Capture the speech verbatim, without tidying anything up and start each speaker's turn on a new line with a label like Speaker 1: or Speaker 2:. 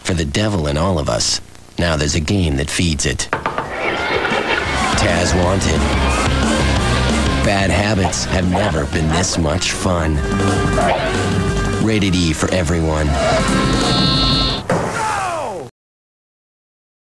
Speaker 1: For the devil in all of us, now there's a game that feeds it. Taz Wanted. Bad habits have never been this much fun. Rated E for everyone.